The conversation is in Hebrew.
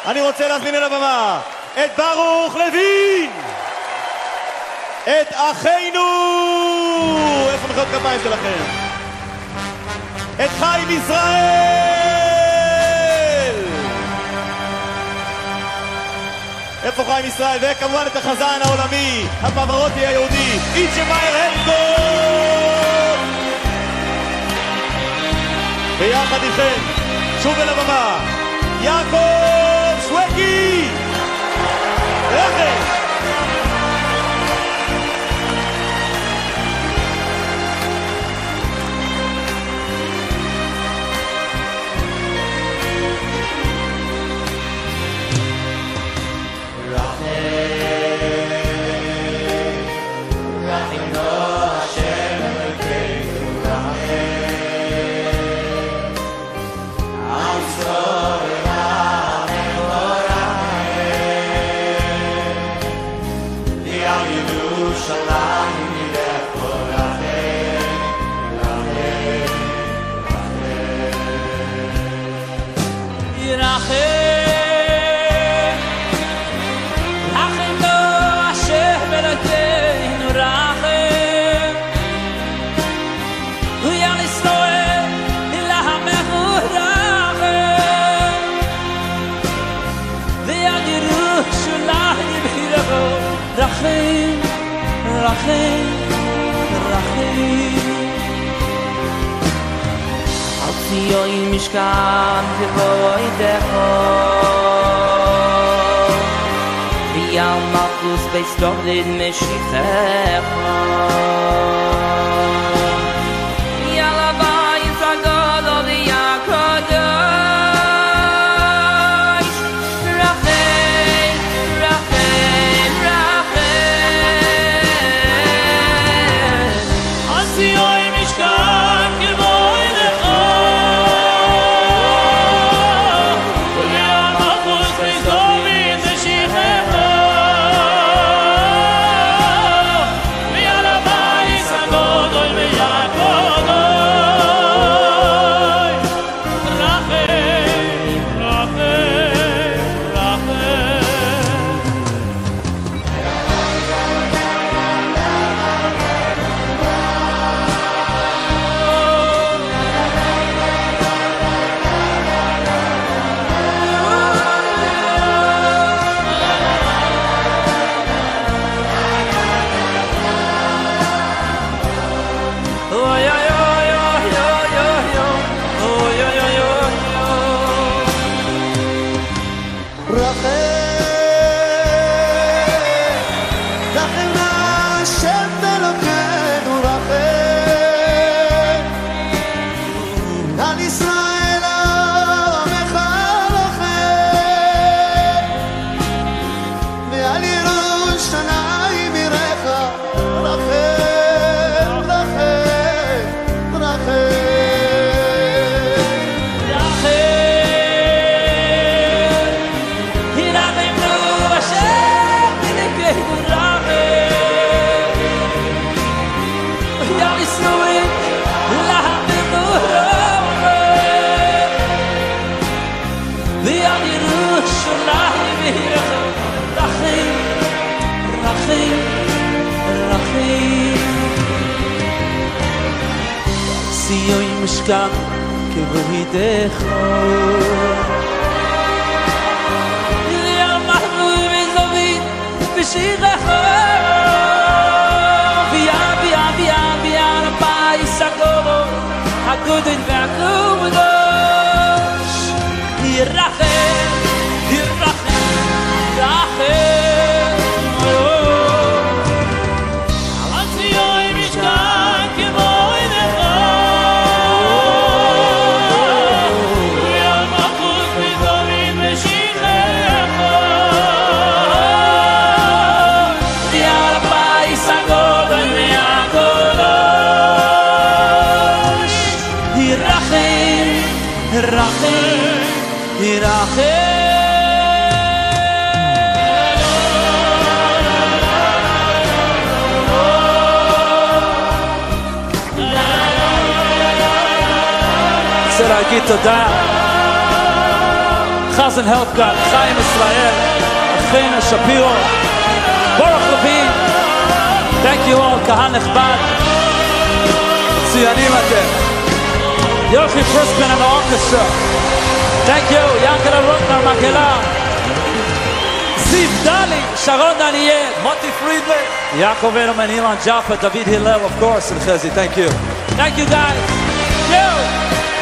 אני רוצה להזמין אל הבמה את ברוך לוין, את אחינו, איפה מחיאות כפיים שלכם? את חיים ישראל, איפה חיים ישראל? וכמובן את החזן העולמי, הפברוטי היהודי, איצ'מאיר הנקול. ביחד איתכם, שוב אל הבמה, יעקב שווקי. לכם. רחם, רחם, רחם על ציון משכן כבודך ועל מלכות בית דוד משיחך ועל הבית הגדול והקדוש רחם, רחם, רחם ציון משכן כבודך ועל מלכות בית דוד משיחך ועל הבית הגדול והקדוש רחם, רחם, ציון משכן כבודך ועל מלכות בית דוד משיחך ועל הבית הגדול והקדוש ירחם, ירחם, רחם על ציון משכן כבודך ועל מלכות בית דוד משיחך ועל הבית הגדול והקדוש ירחם, רחם, ירחם רוצה להגיד תודה Chazan Helfgart, Chaim Israel, Achena Shapiro, Baruch Levine. Thank you all, Kahan Nechbad. Tziyanim atem. Yochi Friskman and the orchestra. Thank you, Yankala Rutner, Makela. Ziv Dali, Sharon Daniel, Moti Friedman, Yaakov Edelman, Ilan Jaffa, David Hillel, of course, and Chezi. Thank you. Thank you, guys. Thank you.